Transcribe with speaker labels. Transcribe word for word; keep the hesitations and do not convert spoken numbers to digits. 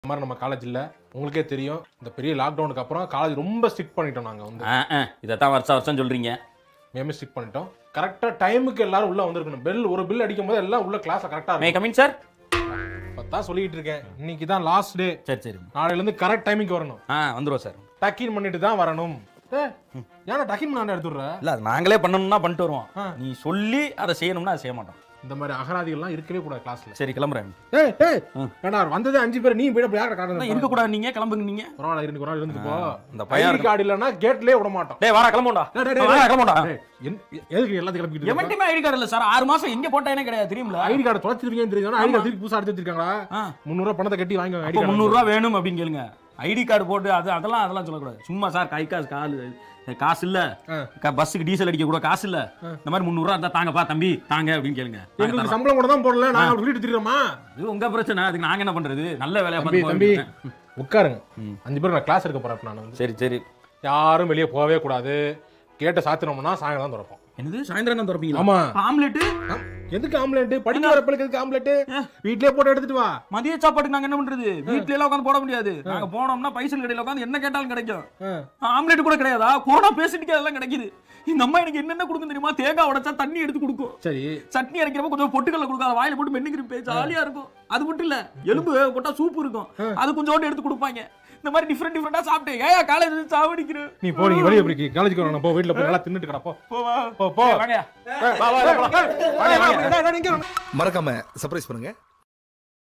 Speaker 1: இந்த மாதிரி நம்ம காலேஜ் இல்ல உங்களுக்கே தெரியும் இந்த பெரிய லாக்டவுனுக்கு அப்புறம் காலேஜ் ரொம்ப ஸ்ட்ரிக்ட் பண்ணிட்டோம் நாங்க வந்து
Speaker 2: இதை தான் வருஷம் வருஷம் சொல்றீங்க
Speaker 1: மேமே ஸ்ட்ரிக்ட் பண்ணிட்டோம் கரெக்டா டைமுக்கு எல்லாரும் உள்ள வந்திருக்கணும் பெல் ஒரு பில் அடிக்கும் போது எல்லாம் உள்ள கிளாஸ்ல கரெக்டா
Speaker 2: மே கமிங் சார்
Speaker 1: இப்பதான் சொல்லிட்டு இருக்கேன் இன்னைக்கு தான் லாஸ்ட் டே
Speaker 2: சரி சரி
Speaker 1: நாளையில இருந்து கரெக்ட் டைமிங்க்கு வரணும்
Speaker 2: ஆ வந்துருவோம் சார்
Speaker 1: டக்கின் பண்ணிட்டு தான் வரணும் ஏன்னா டக்கின் நான் எடுத்துடுற
Speaker 2: இல்ல அது நாங்களே பண்ணணும்னா பண்ணிட்டு வருவோம் நீ சொல்லி அதை செய்யணும்னா அதை செய்ய மாட்டோம்
Speaker 1: இந்த மாதிரி அகராதிகள்லாம் இருக்கவே கூடாது கிளாஸ்ல
Speaker 2: சரி கிளம்புறேன்
Speaker 1: ஏய் ஏய் ஏண்டா வந்ததே அஞ்சு பேர் நீ போய் யாரை காட்டணும்
Speaker 2: இருக்க கூடாது நீங்க கிளம்புங்க நீங்க
Speaker 1: பரவாயில்ல இருந்து ஒரு நாள் இருந்துட்டு போ
Speaker 2: இந்த பையன்
Speaker 1: கார்டு இல்லனா கேட்லயே விட மாட்டோம்
Speaker 2: டேய் வாடா கிளம்புடா
Speaker 1: டேய்
Speaker 2: வாடா கிளம்புடா
Speaker 1: எதுக்கு எல்லாத்தையும் கிளம்பிட்டு
Speaker 2: எவன்டமே ஐடி கார்டு இல்ல சார் ஆறு மாசம் எங்க போட்டானே கிடையாது தெரியுமா
Speaker 1: ஐடி கார்டு தொலைச்சிருவீங்கன்னு தெரியும் ஐடி கார்டு திருப்பி புதுசா அடிச்சு வச்சிருக்காங்களா முந்நூறு ரூபாய் பணத்தை கட்டி வாங்குங்க ஐடி கார்டு
Speaker 2: முந்நூறு ரூபாய் வேணும் அப்படின்னு கேளுங்க ஐடி கார்டு போட்டு அது அதெல்லாம் அதெல்லாம் சொல்லக்கூடாது சும்மா சார் கை காசு காலு காசு இல்ல பஸ்ஸுக்கு டீசல் அடிக்க கூட காசு இல்ல இந்த மாதிரி முந்நூறு ரூபா இருந்தா தாங்கப்பா தம்பி தாங்க அப்படின்னு கேளுங்க
Speaker 1: எங்களுக்கு சம்பளம் கூட தான் போடல நாங்க வீட்டு திரியறோமா
Speaker 2: இது உங்க பிரச்சனை அதுக்கு நாங்க என்ன பண்றது நல்ல வேலையா
Speaker 1: தம்பி தம்பி உட்காருங்க அஞ்சு பேர் நான் கிளாஸ் எடுக்க போறேன் நான்
Speaker 2: சரி சரி
Speaker 1: யாரும் வெளியே போகவே கூடாது கேட்ட சாத்தினோம்னா சாயங்காலம் தான் திறப்போம்
Speaker 2: என்னது சாயந்தரம் தான் திறப்பீங்களா
Speaker 1: ஆமா
Speaker 2: ஆம்லெட்
Speaker 1: எதுக்கு ஆம்லெட் படிக்க வரப்பளுக்கு எதுக்கு ஆம்லெட் வீட்லயே போட்டு எடுத்துட்டு வா
Speaker 2: மதிய சாப்பாட்டுக்கு நாங்க என்ன பண்றது வீட்ல எல்லாம் உட்கார்ந்து போட முடியாது நாங்க போனோம்னா பைசல் கடையில உட்கார்ந்து என்ன கேட்டாலும் கிடைக்கும் ஆம்லெட் கூட கிடையாதா கோனா பேசிட்டு அதெல்லாம் கிடைக்குது இந்த அம்மா எனக்கு என்னென்ன கொடுக்கும் தெரியுமா தேங்காய் உடைச்சா தண்ணி எடுத்து கொடுக்கும் சரி சட்னி அரைக்கிறப்ப கொஞ்சம் பொட்டுக்கல்ல கொடுக்காத வாயில போட்டு மென்னுக்கிற ஜாலியா இருக்கும் அது மட்டும் இல்ல எலும்பு போட்டா சூப் இருக்கும் அது கொஞ்சோண்டு எடுத்து கொடுப்பாங்க இந்த மாதிரி டிஃபரெண்ட் டிஃபரெண்டா சாப்பிட்டே ஏன் காலேஜ் சாவடிக்கிற
Speaker 1: நீ போ நீ வெளிய போய் காலேஜுக்கு வரணும் போ வீட்ல போய் நல்லா தின்னுட்டு கடா போ போ போ
Speaker 2: வாங்க
Speaker 1: வா வா வா
Speaker 3: மறக்காம சர்ப்ரைஸ் பண்ணுங்க.